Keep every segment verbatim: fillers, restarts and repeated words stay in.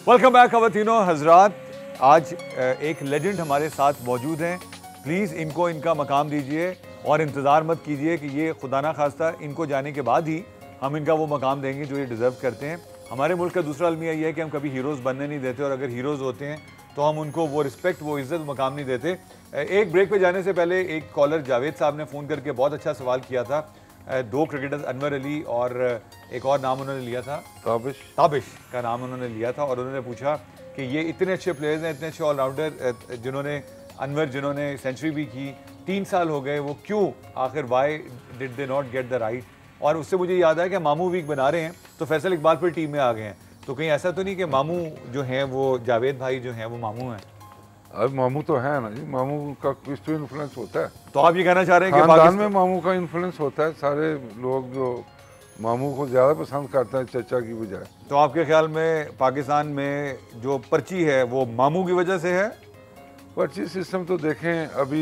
Welcome back खवातीनो हजरात। आज एक लेजेंड हमारे साथ मौजूद हैं। प्लीज़ इनको इनका मकाम दीजिए और इंतज़ार मत कीजिए कि ये खुदा ना खास्ता इनको जाने के बाद ही हम इनका वो मकाम देंगे जो ये डिज़र्व करते हैं। हमारे मुल्क का दूसरा अलमिया ये है कि हम कभी हीरोज़ बनने नहीं देते, और अगर हीरोज़ होते हैं तो हम उनको वो रिस्पेक्ट, वो इज़्ज़त, मकाम नहीं देते। एक ब्रेक पे जाने से पहले एक कॉलर जावेद साहब ने फ़ोन करके बहुत अच्छा सवाल किया था। दो क्रिकेटर्स अनवर अली और एक और नाम उन्होंने लिया था, ताबिश ताबिश का नाम उन्होंने लिया था, और उन्होंने पूछा कि ये इतने अच्छे प्लेयर्स हैं, इतने अच्छे ऑलराउंडर, जिन्होंने अनवर जिन्होंने सेंचुरी भी की, तीन साल हो गए, वो क्यों आखिर why did they not get the right. और उससे मुझे याद आया कि मामू वीक बना रहे हैं तो फैसल इकबाल फिर टीम में आ गए हैं, तो कहीं ऐसा तो नहीं कि मामू जो हैं वो जावेद भाई जो हैं वो मामू हैं? अब मामू तो है ना जी, मामू का कुछ तो इन्फ्लुएंस होता है। तो आप ये कहना चाह रहे हैं कि खानदान में मामू का इन्फ्लुएंस होता है, सारे लोग जो मामू को ज़्यादा पसंद करते हैं चचा की बजाय। तो आपके ख्याल में पाकिस्तान में जो पर्ची है वो मामू की वजह से है? पर्ची सिस्टम तो देखें, अभी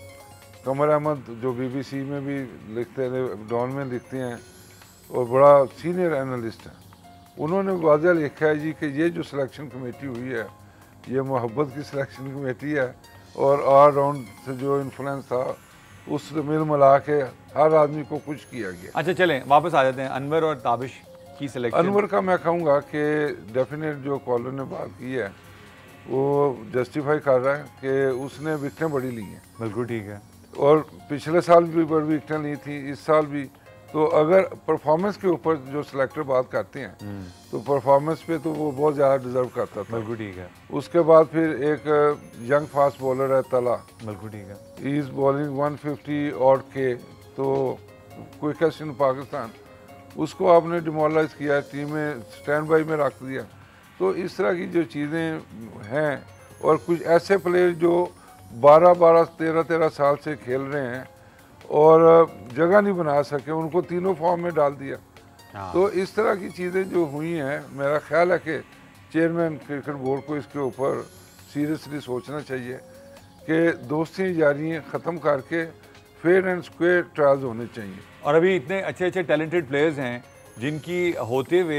कमर अहमद जो बीबीसी में भी लिखते हैं, डॉन में लिखते हैं और बड़ा सीनियर एनालिस्ट है, उन्होंने वाज़ह लिखा है जी कि ये जो सिलेक्शन कमेटी हुई है ये मोहब्बत की सिलेक्शन कमेटी है, और ऑल राउंड से जो इन्फ्लुएंस था उस मिल मिला के हर आदमी को कुछ किया गया। अच्छा चलें वापस आ जाते हैं अनवर और ताबिश की सिलेक्शन। अनवर का मैं कहूँगा कि डेफिनेट जो कॉलर ने बात की है वो जस्टिफाई कर रहा है कि उसने विकटें बड़ी ली हैं। बिल्कुल ठीक है, और पिछले साल भी बड़ी विकटें ली थी, इस साल भी। तो अगर परफॉर्मेंस के ऊपर जो सिलेक्टर बात करते हैं तो परफॉर्मेंस पे तो वो बहुत ज़्यादा डिजर्व करता था। बिल्कुल ठीक है। उसके बाद फिर एक यंग फास्ट बॉलर है तला, बिल्कुल ठीक है, he is bowling one fifty और के, तो क्विकेस्ट इन पाकिस्तान, उसको आपने डिमोरलाइज किया, टीम में स्टैंड बाई में रख दिया। तो इस तरह की जो चीज़ें हैं, और कुछ ऐसे प्लेयर जो बारह बारह तेरह तेरह साल से खेल रहे हैं और जगह नहीं बना सके, उनको तीनों फॉर्म में डाल दिया। हाँ। तो इस तरह की चीज़ें जो हुई हैं, मेरा ख्याल है कि चेयरमैन क्रिकेट बोर्ड को इसके ऊपर सीरियसली सोचना चाहिए कि दोस्ती यारियाँ ख़त्म करके फेयर एंड स्क्वायर ट्रायल्स होने चाहिए। और अभी इतने अच्छे अच्छे टैलेंटेड प्लेयर्स हैं जिनकी होते हुए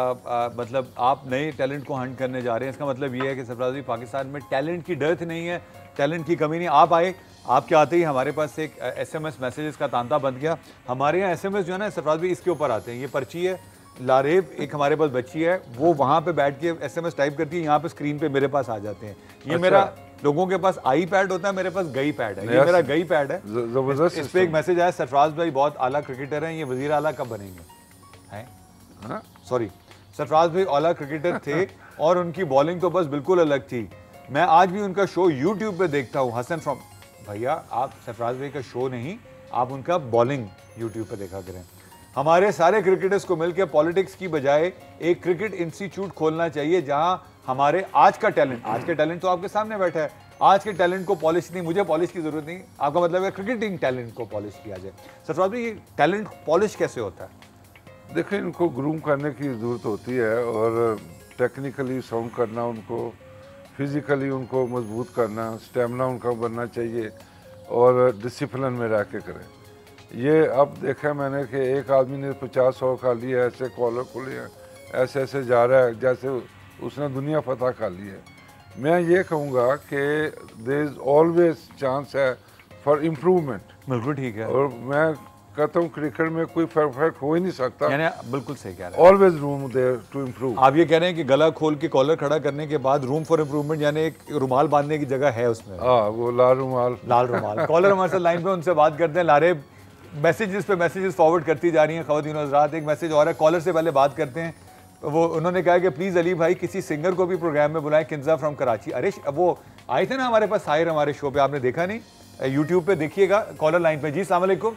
मतलब आप नए टैलेंट को हंट करने जा रहे हैं। इसका मतलब ये है कि सरफराज भाई पाकिस्तान में टैलेंट की डर्थ नहीं है, टैलेंट की कमी नहीं। आप आए, आपके आते ही हमारे पास एक एसएमएस मैसेजेस का तांता बन गया। हमारे यहाँ एसएमएस जो है ना सरफराज भाई इसके ऊपर आते हैं। ये पर्ची है, लारेब एक हमारे पास बच्ची है, वो वहाँ पे बैठ के एसएमएस टाइप करती है, यहाँ पे स्क्रीन पे मेरे पास आ जाते हैं। ये अच्छा। मेरा लोगों के पास आई पैड होता है, मेरे पास गई पैड है, ये मेरा गई पैड है। जबरदस्त। इस पे एक मैसेज आया, सरफराज भाई बहुत आला क्रिकेटर हैं, ये वजीर आला कब बनेंगे? हैं सॉरी, सरफराज भाई आला क्रिकेटर थे और उनकी बॉलिंग तो बस बिल्कुल अलग थी। मैं आज भी उनका शो यूट्यूब पे देखता हूँ। हसन फ्रॉम भैया, आप सरफराज भाई का शो नहीं, आप उनका बॉलिंग यूट्यूब पे देखा करें। हमारे सारे क्रिकेटर्स को मिलकर पॉलिटिक्स की बजाय एक क्रिकेट इंस्टीट्यूट खोलना चाहिए जहां हमारे आज का टैलेंट, आज के टैलेंट तो आपके सामने बैठा है, आज के टैलेंट को पॉलिश नहीं, मुझे पॉलिश की जरूरत नहीं, आपका मतलब है क्रिकेटिंग टैलेंट को पॉलिश किया जाए। सरफराज भाई, ये टैलेंट पॉलिश कैसे होता है? देखिए, इनको ग्रूम करने की ज़रूरत होती है, और टेक्निकली साउंड करना, उनको फिज़िकली उनको मजबूत करना, स्टेमिना उनका बनना चाहिए, और डिसिप्लिन में रह के करें। ये अब देखा मैंने कि एक आदमी ने पचास सौ खा लिया, ऐसे कॉलर खुले हैं, ऐसे ऐसे जा रहा है जैसे उसने दुनिया फतह कर ली है। मैं ये कहूँगा कि देयर इज़ ऑलवेज चांस है फॉर इम्प्रूवमेंट। बिल्कुल ठीक है, और मैं कहता हूँ क्रिकेट में कोई परफेक्ट हो ही नहीं सकता, यानी बिल्कुल सही कह रहे हैं। Always room there to improve. आप ये कह रहे हैं कि गला खोल के कॉलर खड़ा करने के बाद रूम फॉर इम्प्रूवमेंट, यानी एक रुमाल बांधने की जगह है उसमें। हाँ, वो लाल रुमाल, लाल रुमाल। कॉलर हमारे साथ लाइन पे, उनसे बात करते हैं। लारे मैसेजेस पे मैसेजेस फॉरवर्ड करती जा रही हैं ख़वातीन हज़रात। एक मैसेज और है, कॉलर से पहले बात करते हैं। वो उन्होंने कहा कि प्लीज़ अली भाई किसी सिंगर को भी प्रोग्राम में बुलाएं, किन्जा फ्रॉम कराची। अरे वो आए थे ना हमारे पास साहिर, हमारे शो पे, आपने देखा नहीं? यूट्यूब पे देखिएगा। कॉलर लाइन पे। जी अस्सलाम वालेकुम।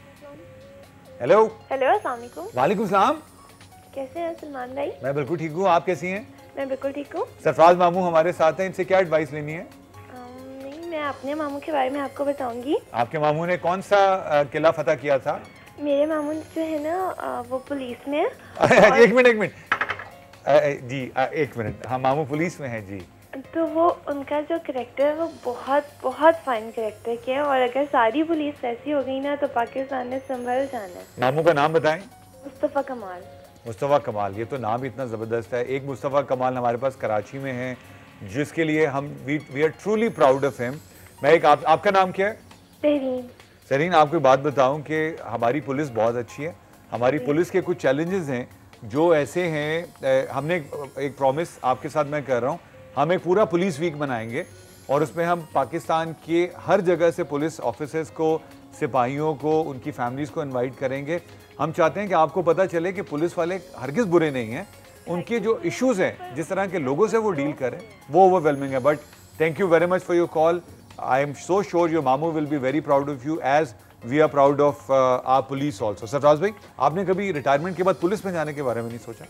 हेलो हेलो, अस्सलाम वालेकुम। वालेकुम सलाम। कैसे हैं सलमान भाई? मैं बिल्कुल ठीक हूँ, आप कैसी हैं? मैं बिल्कुल ठीक हूँ। सरफराज मामू हमारे साथ हैं, इनसे क्या एडवाइस लेनी है? नहीं, मैं अपने मामू के बारे में आपको बताऊंगी। आपके मामू ने कौन सा किला फतह किया था? मेरे मामू जो है ना वो पुलिस में है। एक मिनट एक मिनट जी, एक मिनट। हाँ, मामू पुलिस में है जी। तो वो उनका जो करेक्टर है वो बहुत बहुत फाइन करेक्टर के है, और अगर सारी पुलिस ऐसी हो गई ना तो पाकिस्तान ने संभल जाना है। मामू का नाम बताएं। मुस्तफ़ा कमाल। मुस्तफ़ा कमाल, ये तो नाम इतना ज़बरदस्त है। एक मुस्तफ़ा कमाल हमारे पास कराची में है, जिसके लिए हम we we are truly proud of him. मैं एक आप, आपका नाम क्या है? तहरीन। सरीन, आपको बात बताऊं कि हमारी पुलिस बहुत अच्छी है। हमारी पुलिस के कुछ चैलेंजेस हैं जो ऐसे हैं, हमने एक प्रॉमिस आपके साथ मैं कर रहा हूं, हम एक पूरा पुलिस वीक बनाएंगे और उसमें हम पाकिस्तान के हर जगह से पुलिस ऑफिसर्स को, सिपाहियों को, उनकी फैमिलीज को इनवाइट करेंगे। हम चाहते हैं कि आपको पता चले कि पुलिस वाले हरगिज़ बुरे नहीं हैं, उनके जो इश्यूज़ हैं, जिस तरह के लोगों से वो डील करें, वो ओवरवेलमिंग है। But thank you very much for your call. I am so sure your मामू will be very proud of you as we are proud of our police also. Sarfaraz भाई, आपने कभी रिटायरमेंट के बाद पुलिस में जाने के बारे में नहीं सोचा?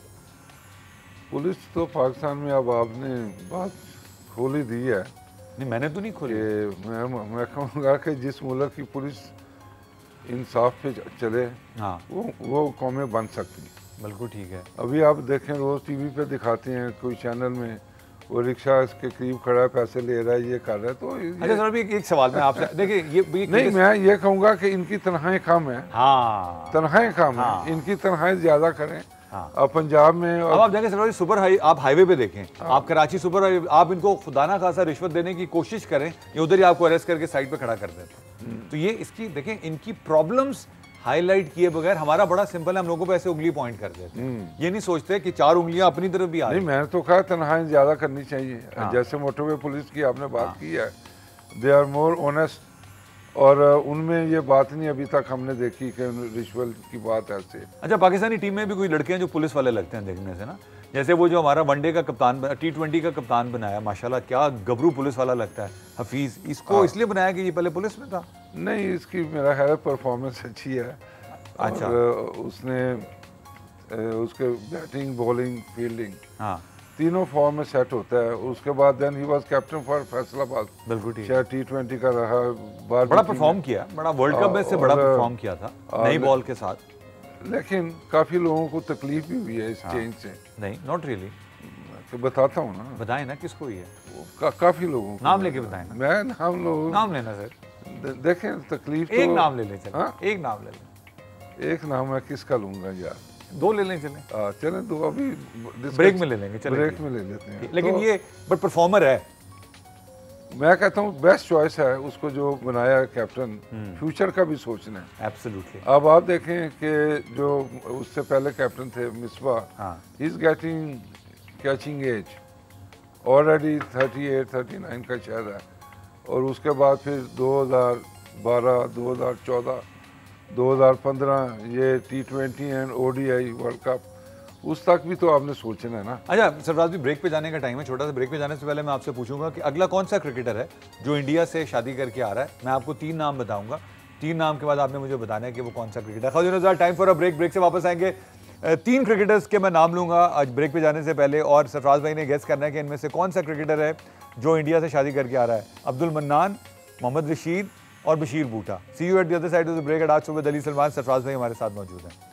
पुलिस तो पाकिस्तान में अब आपने बात खोल ही दी है। नहीं, मैंने तो नहीं खोली। मैं मैं कहूँगा कि जिस मुल्क की पुलिस इंसाफ पे चले, हाँ, वो वो कौमें बन सकती। बिल्कुल ठीक है। अभी आप देखें, रोज़ टीवी पे दिखाते हैं कोई चैनल में, वो रिक्शा इसके करीब खड़ा है, पैसे ले रहा है, ये कर रहा है। तो अच्छा सर, अभी एक, एक सवाल मैं आपसे, देखिए ये, ये नहीं, मैं ये कहूँगा कि इनकी तनख्वाहें कम है। हाँ, तनख्वाहें कम हाँ, है, इनकी तनख्वाहें ज़्यादा करें। हाँ। अब पंजाब में और अब आप देखें सर, सुपर हाई आप हाईवे पे देखें, आप कराची सुपर हाईवे, आप इनको खुदा ना खासा रिश्वत देने की कोशिश करें, ये उधर ही आपको अरेस्ट करके साइड पे खड़ा कर देते हैं। तो ये इसकी देखें, इनकी प्रॉब्लम्स हाईलाइट किए बगैर हमारा बड़ा सिंपल है, हम लोगों पे ऐसे उंगली पॉइंट कर देते हैं। ये नहीं सोचते कि चार उंगलियां अपनी तरफ भी आ रही हैं। नहीं, मैंने तो कहा तनख्वाहें ज़्यादा करनी चाहिए। हाँ। जैसे मोटरवे पुलिस की आपने बात की है, दे आर मोर ऑनेस्ट, और उनमें ये बात नहीं अभी तक हमने देखी कि रिश्वत की बात ऐसे। अच्छा, पाकिस्तानी टीम में भी कोई लड़के हैं जो पुलिस वाले लगते हैं देखने से ना, जैसे वो जो हमारा वनडे का कप्तान, टी ट्वेंटी का कप्तान बनाया, माशाल्लाह क्या गबरू पुलिस वाला लगता है, हफीज। इसको इसलिए बनाया कि ये पहले पुलिस में था? नहीं, इसकी मेरा ख्याल परफॉर्मेंस अच्छी है। अच्छा। और उसने उसके बैटिंग, बॉलिंग, फील्डिंग, हाँ, तीनों फॉर्म में सेट होता है। उसके बाद then he was captain for Faisalabad. बिल्कुल ठीक। चाहे टी ट्वेंटी का रहा, बार बड़ा परफॉर्म किया, बड़ा वर्ल्ड कप में से बड़ा परफॉर्म किया था नई बॉल के साथ। लेकिन काफी लोगों को तकलीफ भी हुई है इस चेंज से। नहीं, नॉट रियली। तो बताता हूँ ना, बताएं ना किसको ही है, का, काफी लोगों को। नाम लेके बताएं ना। मैं नाम लोग नाम लेना सर, दे, देखें तकलीफ एक तो, नाम ले लें चलें। हाँ? एक नाम ले लें। एक नाम मैं किसका लूंगा यार? दो ले लें चलें, आ, चलें दो, अभी ब्रेक में ले लेंगे, चलें ब्रेक में ले लेते हैं। लेकिन तो ये बट परफॉर्मर है, मैं कहता हूँ बेस्ट चॉइस है उसको जो बनाया कैप्टन, फ्यूचर का भी सोचना है। एब्सोल्युटली। अब आप देखें कि जो उससे पहले कैप्टन थे मिसबा, हाँ, he is getting catching age, already thirty eight thirty nine का शायद है। और उसके बाद फिर दो हज़ार बारह, दो हज़ार चौदह, दो हज़ार पंद्रह ये T twenty and O D I world cup, उस तक भी तो आपने सोचना है ना। अच्छा सरफराज भी, ब्रेक पे जाने का टाइम है, छोटा सा ब्रेक पे जाने से पहले मैं आपसे पूछूंगा कि अगला कौन सा क्रिकेटर है जो इंडिया से शादी करके आ रहा है? मैं आपको तीन नाम बताऊंगा, तीन नाम के बाद आपने मुझे बताना है कि वो कौन सा क्रिकेटर है। Time for a break, break से वापस आएंगे। तीन क्रिकेटर्स के मैं नाम लूंगा आज ब्रेक पे जाने से पहले, और सरफराज भाई ने गेस करना है कि इनमें से कौन सा क्रिकेटर है जो इंडिया से शादी करके आ रहा है। अब्दुल मन्नान, मोहम्मद रशीद और Bashir Buta. See you at the other side of the break. आज सुबह अली सलमान, सरफराज भाई हमारे साथ मौजूद हैं।